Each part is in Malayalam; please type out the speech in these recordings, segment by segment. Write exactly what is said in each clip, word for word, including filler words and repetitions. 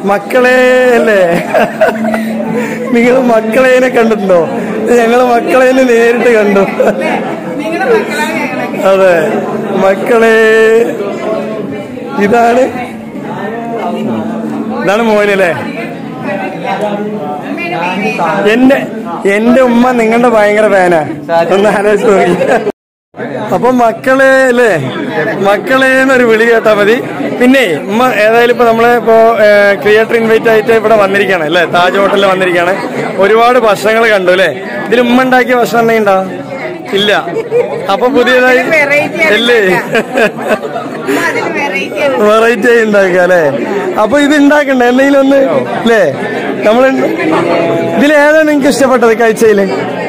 മക്കളെ അല്ലേ? നിങ്ങൾ മക്കളേനെ കണ്ടിട്ടുണ്ടോ? ഞങ്ങള് മക്കളേനെ നേരിട്ട് കണ്ടു. അതെ, മക്കളെ ഇതാണ് ഇതാണ് മോനല്ലേ? എന്റെ എന്റെ ഉമ്മ നിങ്ങളുടെ ഭയങ്കര ഫാനാ. ഒന്ന് ആലോചിച്ച് നോക്കി. അപ്പൊ മക്കളെ അല്ലേ, മക്കളേന്നൊരു വിളി കേട്ടാ മതി. പിന്നെ ഉമ്മ ഏതായാലും ഇപ്പൊ നമ്മള് ഇപ്പോ ക്രിയേറ്റർ ഇൻവൈറ്റ് ആയിട്ട് ഇവിടെ വന്നിരിക്കുകയാണ് അല്ലെ, താജ് ഹോട്ടലിൽ വന്നിരിക്കുകയാണ്. ഒരുപാട് ഭക്ഷണങ്ങൾ കണ്ടു അല്ലെ. ഇതിൽ ഉമ്മ ഉണ്ടാക്കിയ ഭക്ഷണം എന്തെങ്കിലും ഉണ്ടോ? ഇല്ല. അപ്പൊ പുതിയതായി അല്ലേ വെറൈറ്റി ആയി ഉണ്ടാക്കുക അല്ലെ. അപ്പൊ ഇത് ഉണ്ടാക്കണ്ട എന്തെങ്കിലും ഒന്ന് അല്ലേ? നമ്മള് ഇതിലേതാണ് നിങ്ങക്ക് ഇഷ്ടപ്പെട്ടത് കഴിച്ചതില്?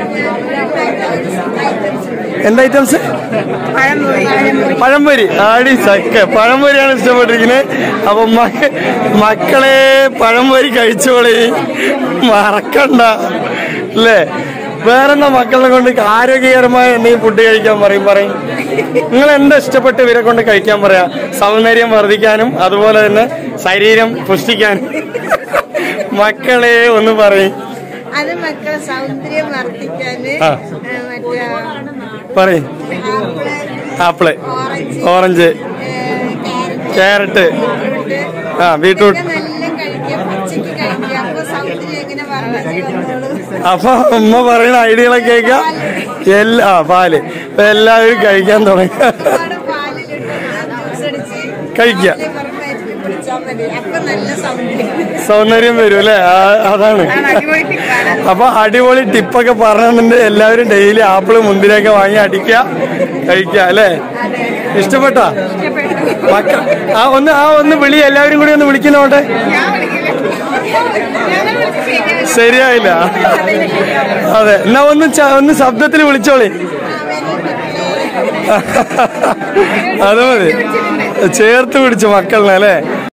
എന്താ ഐറ്റംസ്? പഴംപൊരി. ആടി ചക്ക പഴംപൊരിയാണ് ഇഷ്ടപ്പെട്ടിരിക്കുന്നത്. അപ്പൊ മക്കളെ പഴംപൊരി കഴിച്ചോളി, മറക്കണ്ട അല്ലേ. വേറെന്താ മക്കളെ കൊണ്ട് ആരോഗ്യകരമായ എന്തെങ്കിലും ഫുഡ് കഴിക്കാൻ പറയും പറയും നിങ്ങൾ എന്താ ഇഷ്ടപ്പെട്ട് ഇവരെ കൊണ്ട് കഴിക്കാൻ പറയാ? സൗന്ദര്യം വർദ്ധിക്കാനും അതുപോലെ തന്നെ ശരീരം പുഷ്ടിക്കാനും. മക്കളെ ഒന്ന് പറയും. അത് മക്കളെ സൗന്ദര്യം വർദ്ധിക്കാന് പറയും. ആപ്പിള്, ഓറഞ്ച്, ക്യാരറ്റ്, ആ ബീട്രൂട്ട്. അപ്പൊ ഉമ്മ പറയുന്ന ഐഡിയകളൊക്കെ കേൾക്കാം. എല്ലാ പാല് എല്ലാവരും കഴിക്കാൻ തുടങ്ങി കഴിക്ക. സൗന്ദര്യം വരും അല്ലെ? അതാണ്. അപ്പൊ അടിപൊളി ടിപ്പൊക്കെ പറഞ്ഞിട്ടുണ്ട്. എല്ലാവരും ഡെയിലി ആപ്പിള് മുന്തിരിയൊക്കെ വാങ്ങി അടിക്കുക, കഴിക്കുക അല്ലെ. ഇഷ്ടപ്പെട്ടാ മക്കൾ? ആ ഒന്ന് ആ ഒന്ന് വിളി, എല്ലാവരും കൂടി ഒന്ന് വിളിക്കുന്നോട്ടെ. ശരിയായില്ല. അതെ, എന്നാ ഒന്ന് ഒന്ന് ശബ്ദത്തിൽ വിളിച്ചോളി. അത് മതി, ചേർത്ത് പിടിച്ചു മക്കളിനെ അല്ലേ.